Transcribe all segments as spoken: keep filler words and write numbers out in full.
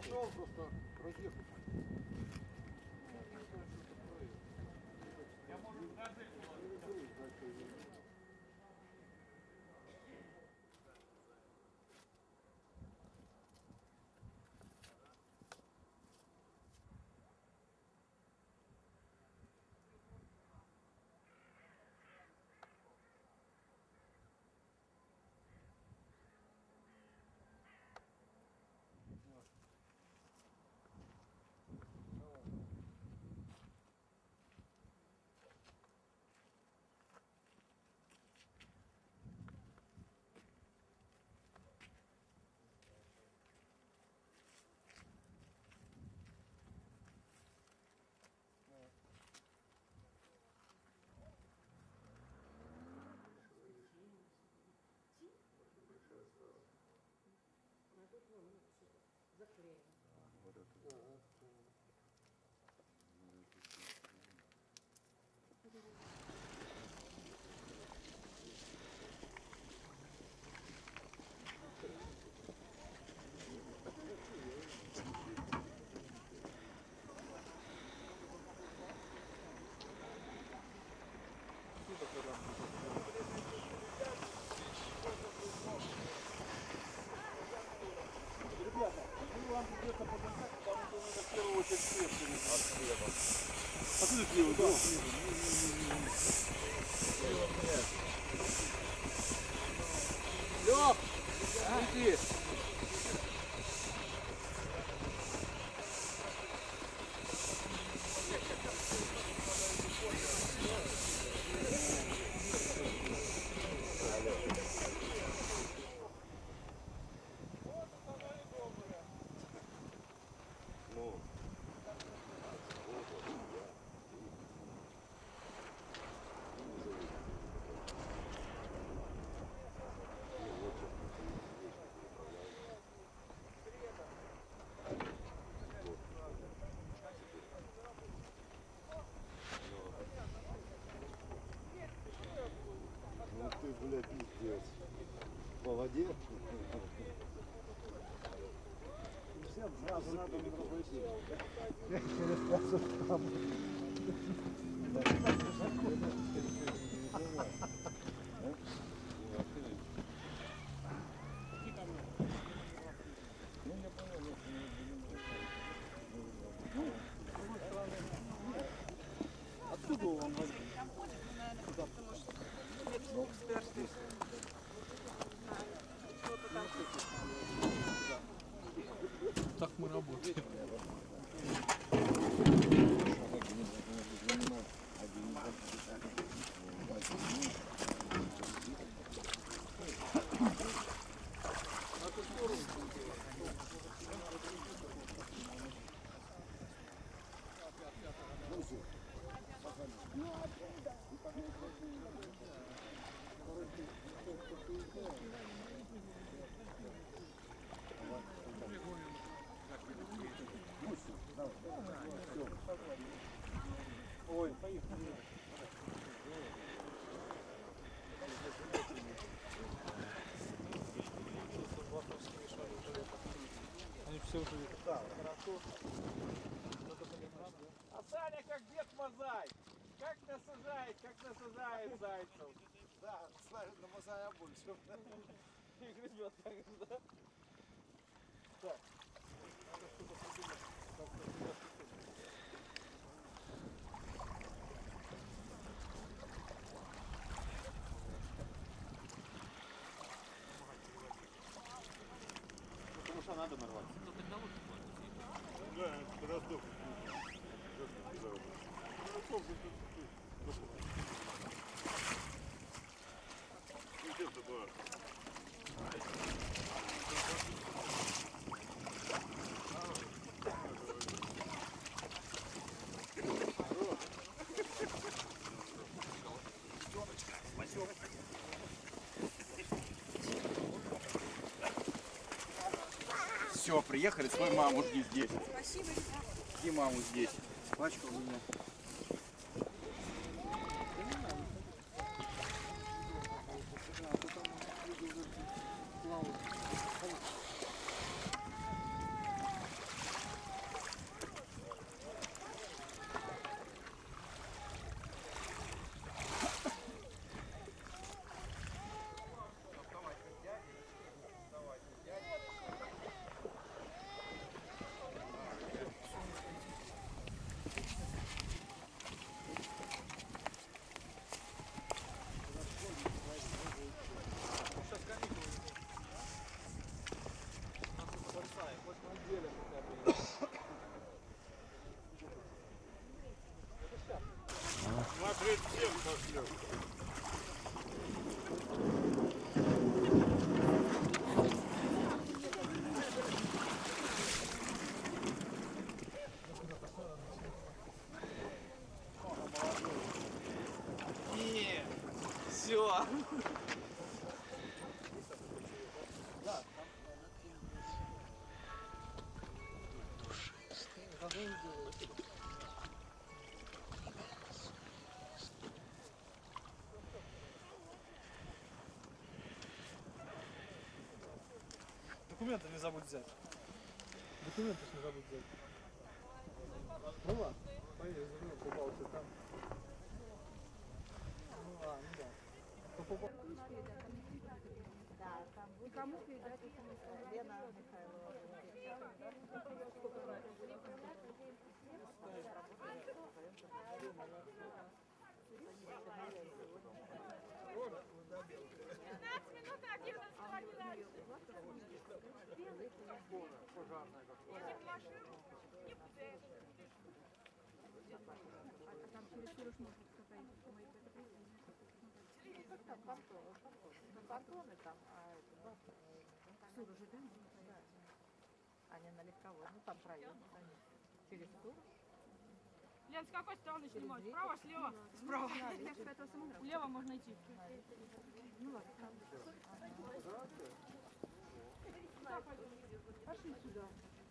пошел, просто разъехался. Я могу даже... Вам придется подождать, потому что надо в первую очередь свет перейти. От хлеба. Откуда слева? Да. Лёх, иди. Блядь, пиздец. По воде? Всем сразу надо на другой день. Через пять там. Откуда он? Так мы работаем. Ой, поехали. Они все уже да, хорошо. А Саня как Дед Мазай. Как насажает, как насажает зайцев. Да, ставит на Мазая больше. И гребет так же, да? Так. Надо что-то придумать. Потому что надо нарвать. Да, когда сдох. Где такое? Все, приехали, свою маму жди здесь. Спасибо. Жди маму здесь. Пачка у меня. Не, все. Документы не забудь взять. Документы ж не забудь взять. Ну ладно, поедем, заодно побалуйся там. Ну, а, ну да. То побал- Да, там будет. Кому передать? Лена Михайлова. Там понтоны, понтоны там, а это Сур уже, да? Да. А не на легковой, ну там проем, через тур. Лен, с какой стороны снимать? Справа, слева? Справа. Влево можно идти. Ну ладно. Пошли сюда.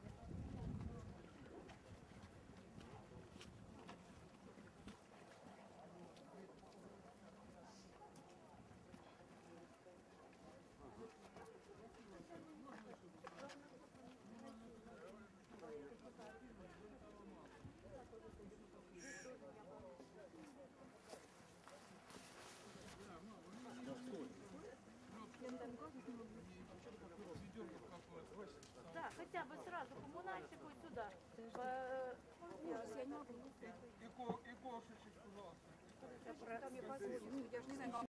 Да, хотя бы сразу коммунальщику и сюда. По... Я не могу. И кошечек, пожалуйста. Там я позвоню. Я же не знаю,